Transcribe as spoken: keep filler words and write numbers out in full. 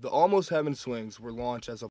The Almost Heaven swings were launched as a